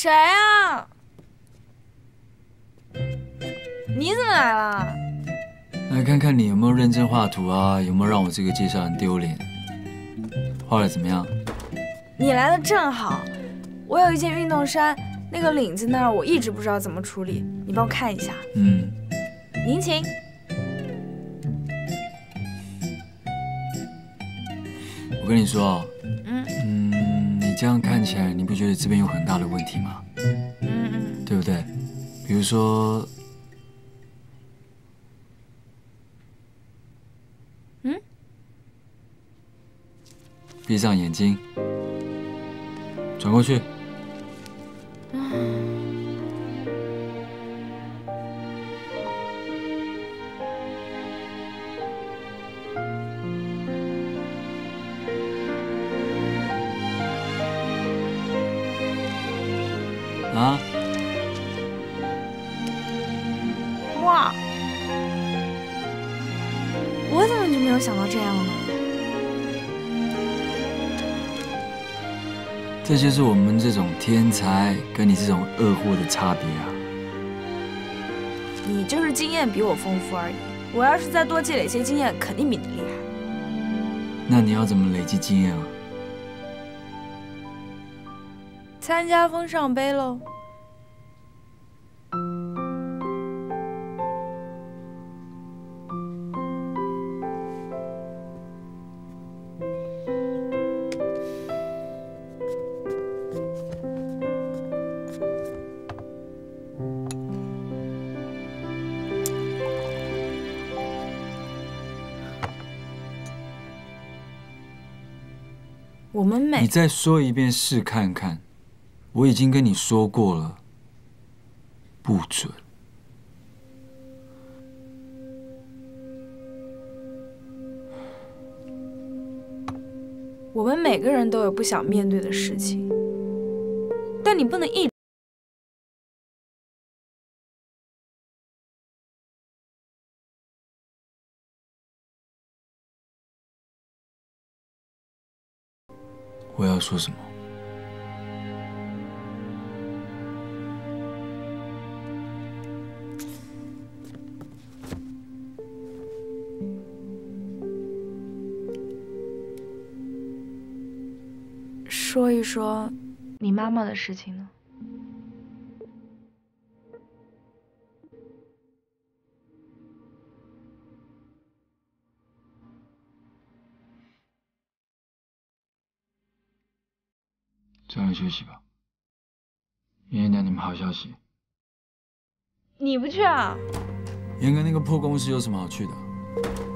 谁啊？你怎么来了？ 来看看你有没有认真画图啊，有没有让我这个介绍人丢脸？画的怎么样？ 你来的正好，我有一件运动衫，那个领子那儿我一直不知道怎么处理，你帮我看一下。您请。 我跟你说哦，你这样看起来，你不觉得这边有很大的问题吗？对不对？比如说，闭上眼睛，转过去。啊！ 哇！我怎么就没有想到这样呢？ 这就是我们这种天才跟你这种恶货的差别啊！ 你就是经验比我丰富而已，我要是再多积累些经验，肯定比你厉害。 那你要怎么累积经验啊？ 参加风尚杯喽！我们每…… 你再说一遍试看看，我已经跟你说过了，不准。 我们每个人都有不想面对的事情，但你不能一…… 我要说什么？ 说一说你妈妈的事情呢？ 早点休息吧。明天等你们好消息。 你不去啊？ 严哥那个破公司有什么好去的？